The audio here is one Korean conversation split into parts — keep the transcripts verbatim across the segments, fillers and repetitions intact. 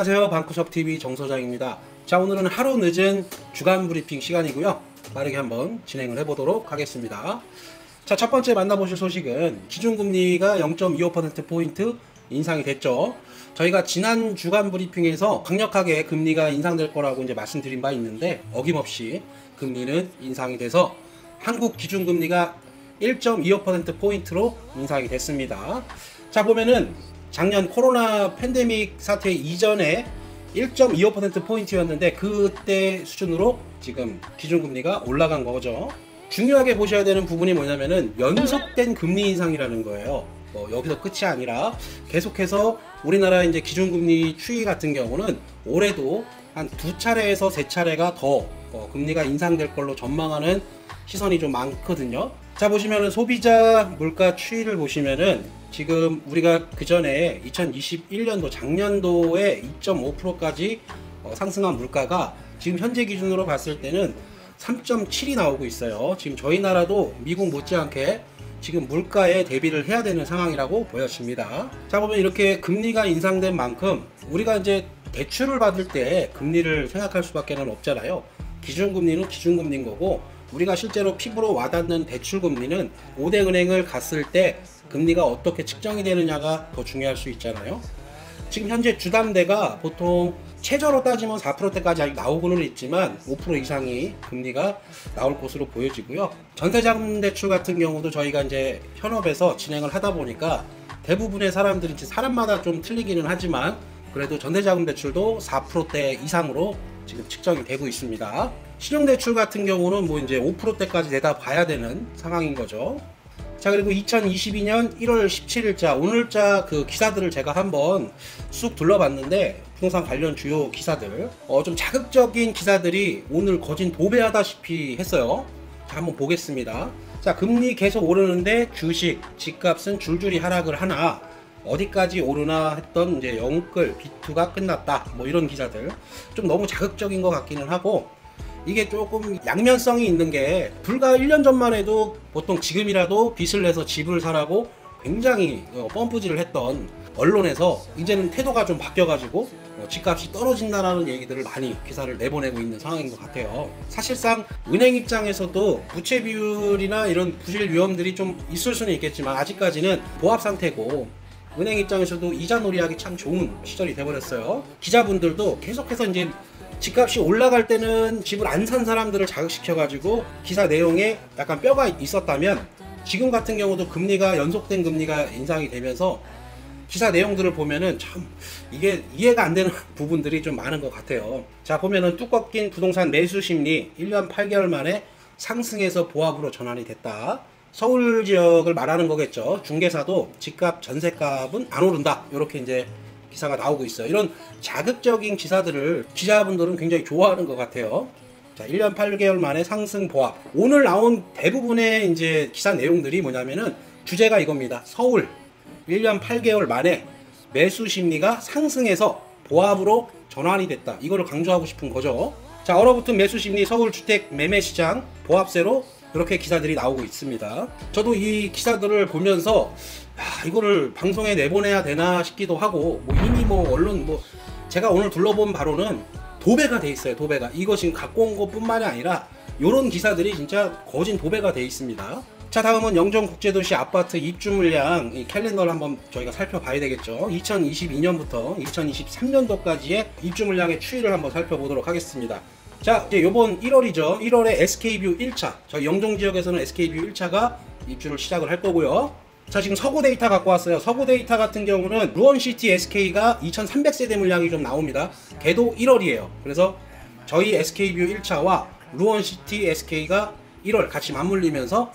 안녕하세요. 방크숍티비 정소장입니다. 자, 오늘은 하루 늦은 주간 브리핑 시간이고요. 빠르게 한번 진행을 해보도록 하겠습니다. 자, 첫 번째 만나보실 소식은 기준금리가 영 점 이오 퍼센트 포인트 인상이 됐죠. 저희가 지난 주간 브리핑에서 강력하게 금리가 인상될 거라고 이제 말씀드린 바 있는데 어김없이 금리는 인상이 돼서 한국 기준금리가 일 점 이오 퍼센트 포인트로 인상이 됐습니다. 자, 보면은 작년 코로나 팬데믹 사태 이전에 일 점 이오 퍼센트 포인트였는데 그때 수준으로 지금 기준금리가 올라간 거죠. 중요하게 보셔야 되는 부분이 뭐냐면은 연속된 금리 인상이라는 거예요. 뭐 여기서 끝이 아니라 계속해서 우리나라 이제 기준금리 추이 같은 경우는 올해도 한 두 차례에서 세 차례가 더 어, 금리가 인상될 걸로 전망하는 시선이 좀 많거든요. 자, 보시면은 소비자 물가 추이를 보시면은 지금 우리가 그 전에 이천이십일 년도 작년도에 이 점 오 퍼센트까지 어, 상승한 물가가 지금 현재 기준으로 봤을 때는 삼 점 칠이 나오고 있어요. 지금 저희 나라도 미국 못지않게 지금 물가에 대비를 해야 되는 상황이라고 보여집니다. 자, 보면 이렇게 금리가 인상된 만큼 우리가 이제 대출을 받을 때 금리를 생각할 수밖에 없잖아요. 기준금리는 기준금리인 거고 우리가 실제로 피부로 와닿는 대출금리는 오 대 은행을 갔을 때 금리가 어떻게 측정이 되느냐가 더 중요할 수 있잖아요. 지금 현재 주담대가 보통 최저로 따지면 사 퍼센트대까지 아직 나오고는 있지만 오 퍼센트 이상이 금리가 나올 것으로 보여지고요. 전세자금 대출 같은 경우도 저희가 이제 현업에서 진행을 하다 보니까 대부분의 사람들이 사람마다 좀 틀리기는 하지만 그래도 전세자금 대출도 사 퍼센트대 이상으로 지금 측정이 되고 있습니다. 신용대출 같은 경우는 뭐 이제 오 퍼센트대까지 내다 봐야 되는 상황인 거죠. 자, 그리고 이천이십이 년 일월 십칠일자 오늘자 그 기사들을 제가 한번 쑥 둘러봤는데 부동산 관련 주요 기사들 어, 좀 자극적인 기사들이 오늘 거진 도배하다시피 했어요. 자, 한번 보겠습니다. 자, 금리 계속 오르는데 주식, 집값은 줄줄이 하락을 하나 어디까지 오르나 했던 이제 영끌 비투가 끝났다 뭐 이런 기사들 좀 너무 자극적인 것 같기는 하고 이게 조금 양면성이 있는 게 불과 일 년 전만 해도 보통 지금이라도 빚을 내서 집을 사라고 굉장히 펌프질을 했던 언론에서 이제는 태도가 좀 바뀌어가지고 집값이 떨어진다라는 얘기들을 많이 기사를 내보내고 있는 상황인 것 같아요. 사실상 은행 입장에서도 부채 비율이나 이런 부실 위험들이 좀 있을 수는 있겠지만 아직까지는 보합 상태고 은행 입장에서도 이자 놀이하기 참 좋은 시절이 돼버렸어요. 기자분들도 계속해서 이제 집값이 올라갈 때는 집을 안 산 사람들을 자극시켜가지고 기사 내용에 약간 뼈가 있었다면 지금 같은 경우도 금리가 연속된 금리가 인상이 되면서 기사 내용들을 보면은 참 이게 이해가 안 되는 부분들이 좀 많은 것 같아요. 자, 보면은 뚜껑 낀 부동산 매수 심리 일 년 팔 개월 만에 상승해서 보합으로 전환이 됐다. 서울 지역을 말하는 거겠죠. 중개사도 집값 전세값은 안 오른다 이렇게 이제 기사가 나오고 있어요. 이런 자극적인 기사들을 기자분들은 굉장히 좋아하는 것 같아요. 자, 일 년 팔 개월 만에 상승 보합. 오늘 나온 대부분의 이제 기사 내용들이 뭐냐면은 주제가 이겁니다. 서울 일 년 팔 개월 만에 매수 심리가 상승해서 보합으로 전환이 됐다. 이거를 강조하고 싶은 거죠. 자, 얼어붙은 매수 심리 서울 주택 매매 시장 보합세로 그렇게 기사들이 나오고 있습니다. 저도 이 기사들을 보면서 야, 이거를 방송에 내보내야 되나 싶기도 하고 뭐 이미 뭐 언론 뭐 제가 오늘 둘러본 바로는 도배가 돼 있어요. 도배가 이거 지금 갖고 온 것뿐만이 아니라 이런 기사들이 진짜 거진 도배가 돼 있습니다. 자, 다음은 영종국제도시 아파트 입주 물량 이 캘린더를 한번 저희가 살펴봐야 되겠죠. 이천이십이 년부터 이천이십삼 년도까지의 입주 물량의 추이를 한번 살펴보도록 하겠습니다. 자, 이제 요번 일월이죠. 일월에 에스케이뷰 일 차 저희 영종 지역에서는 에스케이뷰 일 차가 입주를 시작을 할 거고요. 자, 지금 서구 데이터 갖고 왔어요. 서구 데이터 같은 경우는 루원시티 에스케이가 이천삼백 세대 물량이 좀 나옵니다. 걔도 일월이에요. 그래서 저희 에스케이뷰 일 차와 루원시티 에스케이가 일월 같이 맞물리면서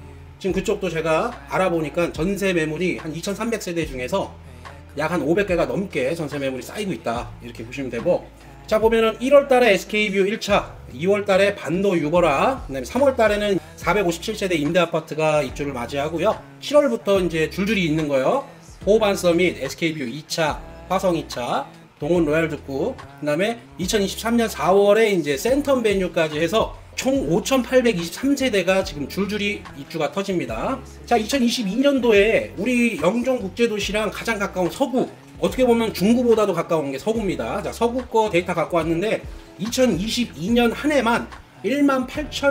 지금 그쪽도 제가 알아보니까 전세 매물이 한 이천삼백 세대 중에서 약 한 오백 개가 넘게 전세 매물이 쌓이고 있다 이렇게 보시면 되고, 자, 보면은 일월 달에 에스케이뷰 일 차, 이월 달에 반도 유보라, 그다음에 삼월 달에는 사백오십칠 세대 임대 아파트가 입주를 맞이하고요. 칠월부터 이제 줄줄이 있는 거예요. 호반 서밋, 에스케이뷰 이 차, 화성 이 차, 동원 로얄 듣구, 그다음에 이천이십삼 년 사월에 이제 센텀 베뉴까지 해서 총 오천팔백이십삼 세대가 지금 줄줄이 입주가 터집니다. 자, 이천이십이 년도에 우리 영종국제도시랑 가장 가까운 서구 어떻게 보면 중구보다도 가까운 게 서구입니다. 자, 서구 거 데이터 갖고 왔는데 이천이십이 년 한 해만 일만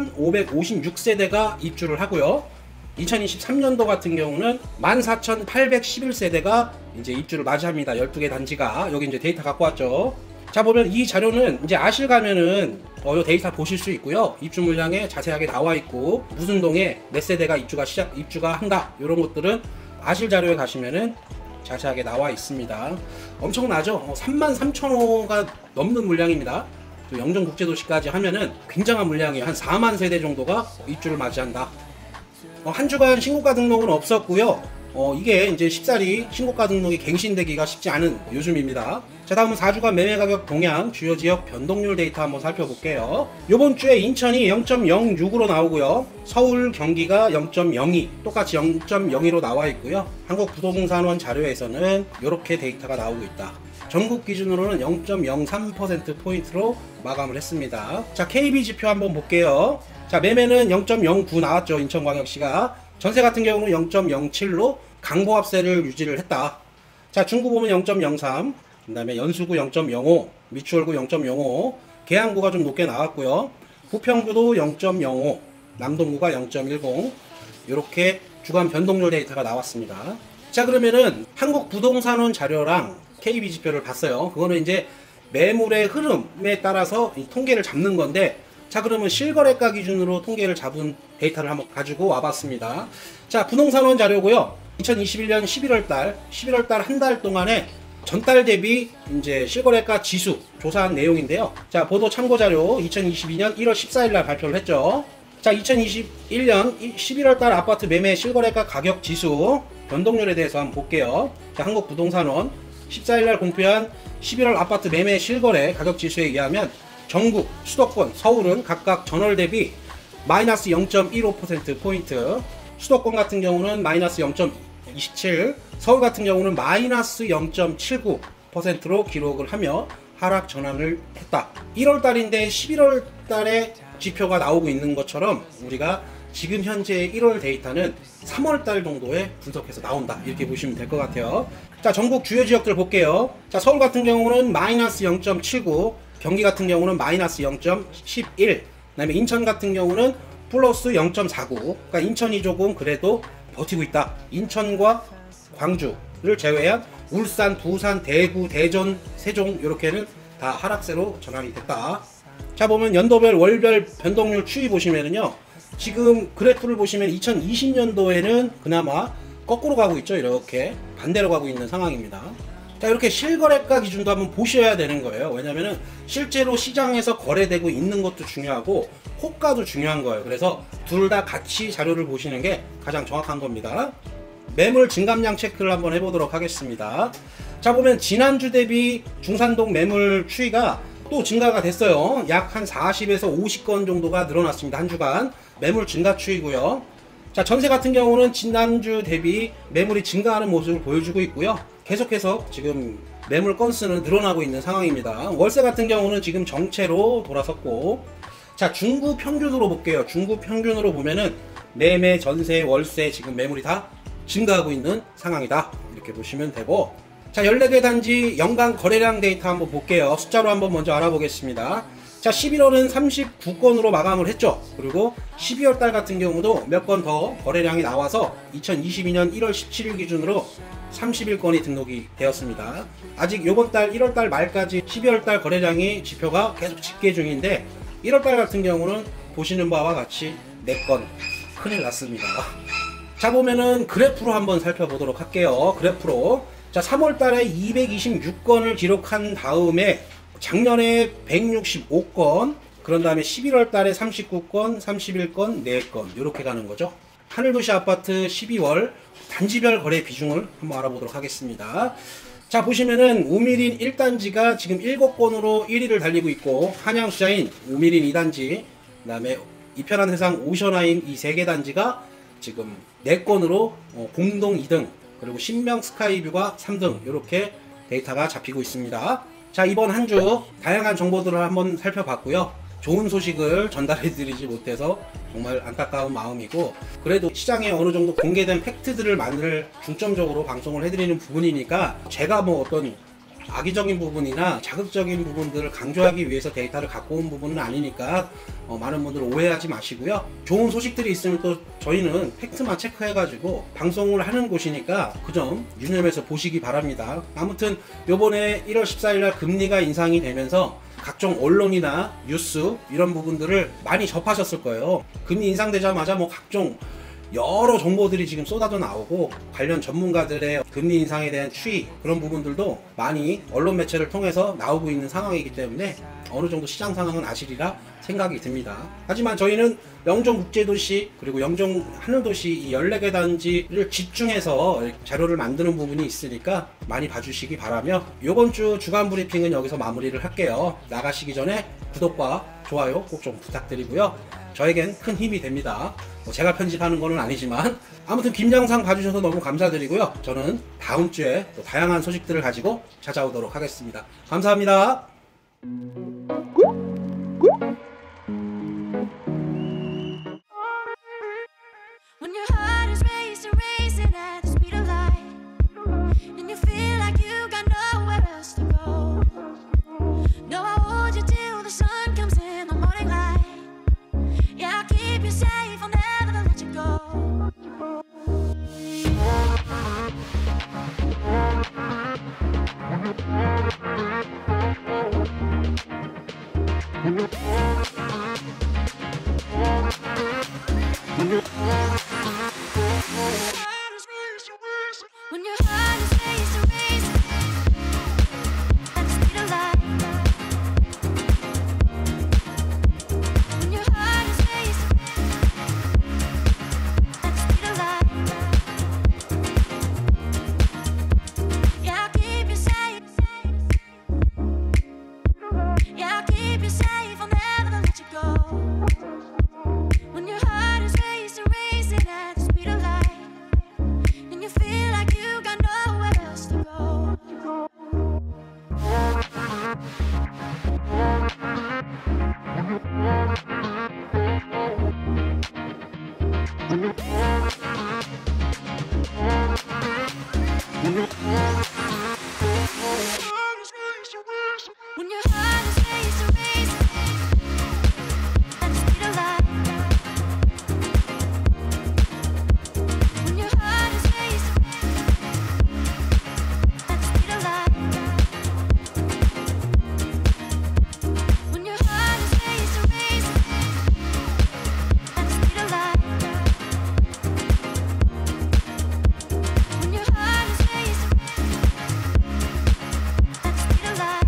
팔천오백오십육 세대가 입주를 하고요. 이천이십삼 년도 같은 경우는 만 사천팔백십일 세대가 이제 입주를 맞이합니다. 열두 개 단지가. 여기 이제 데이터 갖고 왔죠. 자, 보면 이 자료는 이제 아실 가면은 어, 요 데이터 보실 수 있고요. 입주 물량에 자세하게 나와 있고 무슨 동에 몇 세대가 입주가 시작 입주가 한다. 이런 것들은 아실 자료에 가시면은 자세하게 나와 있습니다. 엄청나죠? 어, 삼만 삼천 호가 넘는 물량입니다. 또 영종국제도시까지 하면은 굉장한 물량이에요. 한 사만 세대 정도가 입주를 맞이한다. 어, 한 주간 신고가 등록은 없었고요. 어, 이게 이제 쉽사리 신고가 등록이 갱신되기가 쉽지 않은 요즘입니다. 자, 다음은 사 주간 매매 가격 동향 주요 지역 변동률 데이터 한번 살펴볼게요. 요번 주에 인천이 영 점 영육으로 나오고요. 서울, 경기가 영 점 영이, 똑같이 영 점 영이로 나와 있고요. 한국부동산원 자료에서는 이렇게 데이터가 나오고 있다. 전국 기준으로는 영 점 영삼 퍼센트 포인트로 마감을 했습니다. 자, 케이비 지표 한번 볼게요. 자, 매매는 영 점 영구 나왔죠. 인천광역시가. 전세 같은 경우는 영 점 영칠로 강보합세를 유지를 했다. 자, 중구 보면 영 점 영삼, 그 다음에 연수구 영 점 영오, 미추홀구 영 점 영오, 계양구가 좀 높게 나왔고요. 부평구도 영 점 영오, 남동구가 영 점 일공, 이렇게 주간 변동률 데이터가 나왔습니다. 자, 그러면은 한국부동산원 자료랑 케이비 지표를 봤어요. 그거는 이제 매물의 흐름에 따라서 이 통계를 잡는 건데, 자, 그러면 실거래가 기준으로 통계를 잡은 데이터를 한번 가지고 와봤습니다. 자, 부동산원 자료고요. 이천이십일 년 십일월 달, 십일월 달 한 달 동안에 전달 대비 이제 실거래가 지수 조사한 내용인데요. 자, 보도 참고 자료 이천이십이 년 일월 십사일 날 발표를 했죠. 자, 이천이십일 년 십일월 달 아파트 매매 실거래가 가격 지수 변동률에 대해서 한번 볼게요. 자, 한국부동산원 십사일 날 공표한 십일월 아파트 매매 실거래 가격 지수에 의하면 전국, 수도권, 서울은 각각 전월 대비 마이너스 영 점 일오 퍼센트 포인트, 수도권 같은 경우는 마이너스 영 점 이십칠, 서울 같은 경우는 마이너스 영 점 칠구 퍼센트로 기록을 하며 하락 전환을 했다. 일월 달인데 십일월 달에 지표가 나오고 있는 것처럼 우리가 지금 현재 일월 데이터는 삼월 달 정도에 분석해서 나온다. 이렇게 보시면 될 것 같아요. 자, 전국 주요 지역들 볼게요. 자, 서울 같은 경우는 마이너스 영 점 칠구, 경기 같은 경우는 마이너스 영 점 일일, 그 다음에 인천 같은 경우는 플러스 영 점 사구. 그러니까 인천이 조금 그래도 버티고 있다. 인천과 광주를 제외한 울산, 부산, 대구, 대전, 세종 이렇게는 다 하락세로 전환이 됐다. 자, 보면 연도별 월별 변동률 추이 보시면은요, 지금 그래프를 보시면 이천이십 년도에는 그나마 거꾸로 가고 있죠. 이렇게 반대로 가고 있는 상황입니다. 자, 이렇게 실거래가 기준도 한번 보셔야 되는 거예요. 왜냐면은 실제로 시장에서 거래되고 있는 것도 중요하고 호가도 중요한 거예요. 그래서 둘 다 같이 자료를 보시는 게 가장 정확한 겁니다. 매물 증감량 체크를 한번 해보도록 하겠습니다. 자, 보면 지난주 대비 중산동 매물 추이가 또 증가가 됐어요. 약 한 사십에서 오십 건 정도가 늘어났습니다. 한 주간 매물 증가 추이고요. 자, 전세 같은 경우는 지난주 대비 매물이 증가하는 모습을 보여주고 있고요. 계속해서 지금 매물 건수는 늘어나고 있는 상황입니다. 월세 같은 경우는 지금 정체로 돌아섰고, 자, 중구 평균으로 볼게요. 중구 평균으로 보면은 매매, 전세, 월세 지금 매물이 다 증가하고 있는 상황이다. 이렇게 보시면 되고, 자, 열네 개 단지 연간 거래량 데이터 한번 볼게요. 숫자로 한번 먼저 알아보겠습니다. 자, 십일월은 삼십구 건으로 마감을 했죠. 그리고 십이월 달 같은 경우도 몇 건 더 거래량이 나와서 이천이십이 년 일월 십칠일 기준으로 삼십일 건이 등록이 되었습니다. 아직 요번 달 일월 달 말까지 십이월 달 거래량이 지표가 계속 집계 중인데, 일월 달 같은 경우는 보시는 바와 같이 네 건, 큰일 났습니다. 자, 보면은 그래프로 한번 살펴보도록 할게요. 그래프로. 자, 삼월 달에 이백이십육 건을 기록한 다음에 작년에 백육십오 건, 그런 다음에 십일월 달에 삼십구 건, 삼십일 건, 네 건 이렇게 가는 거죠. 하늘도시 아파트 십이월 단지별 거래 비중을 한번 알아보도록 하겠습니다. 자, 보시면은 우미린 일 단지가 지금 일곱 건으로 일 위를 달리고 있고, 한양수자인 우미린 이 단지, 그 다음에 이편한 세상 오션하임 이 세 개 단지가 지금 네 건으로 공동 이 등, 그리고 신명 스카이뷰가 삼 등 이렇게 데이터가 잡히고 있습니다. 자, 이번 한 주 다양한 정보들을 한번 살펴봤고요. 좋은 소식을 전달해드리지 못해서 정말 안타까운 마음이고, 그래도 시장에 어느 정도 공개된 팩트들을 만들 중점적으로 방송을 해드리는 부분이니까 제가 뭐 어떤 악의적인 부분이나 자극적인 부분들을 강조하기 위해서 데이터를 갖고 온 부분은 아니니까 어, 많은 분들 오해하지 마시고요. 좋은 소식들이 있으면 또 저희는 팩트만 체크해가지고 방송을 하는 곳이니까 그 점 유념해서 보시기 바랍니다. 아무튼 요번에 일월 십사일날 금리가 인상이 되면서 각종 언론이나 뉴스 이런 부분들을 많이 접하셨을 거예요. 금리 인상되자마자 뭐 각종 여러 정보들이 지금 쏟아져 나오고, 관련 전문가들의 금리 인상에 대한 추이, 그런 부분들도 많이 언론 매체를 통해서 나오고 있는 상황이기 때문에 어느 정도 시장 상황은 아시리라 생각이 듭니다. 하지만 저희는 영종국제도시 그리고 영종 하늘도시 이 열네 개 단지를 집중해서 자료를 만드는 부분이 있으니까 많이 봐주시기 바라며, 이번 주 주간 브리핑은 여기서 마무리를 할게요. 나가시기 전에 구독과 좋아요 꼭 좀 부탁드리고요. 저에겐 큰 힘이 됩니다. 뭐 제가 편집하는 거는 아니지만, 아무튼 긴 영상 봐주셔서 너무 감사드리고요. 저는 다음 주에 또 다양한 소식들을 가지고 찾아오도록 하겠습니다. 감사합니다. When your heart is racing, racing at the speed of light, and you feel like you got nowhere else to go. No, I hold you till the sun comes in the morning light. Yeah, I'll keep you safe, I'll never let you go. When your heart is racing, racing at the speed of light. When your heart is racing at the speed of light. Yeah, I'll keep you safe. Yeah, I'll keep you safe, I'll never let you go. When your heart is racing, racing at the speed of light, and you feel like you got nowhere else to go. When your heart is racing, racing at the speed of light. When your heart is racing at the speed of light. When your heart is racing, racing at the speed of light. When your heart is racing at the speed of light.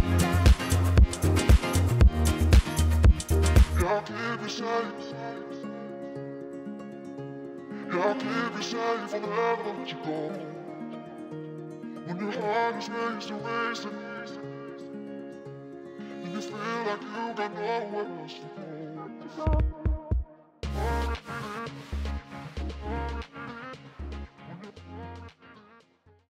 I'll keep you safe. I'll keep you safe, I'll never let you go. When your heart is racing, racing, and you feel like you got nowhere else to go.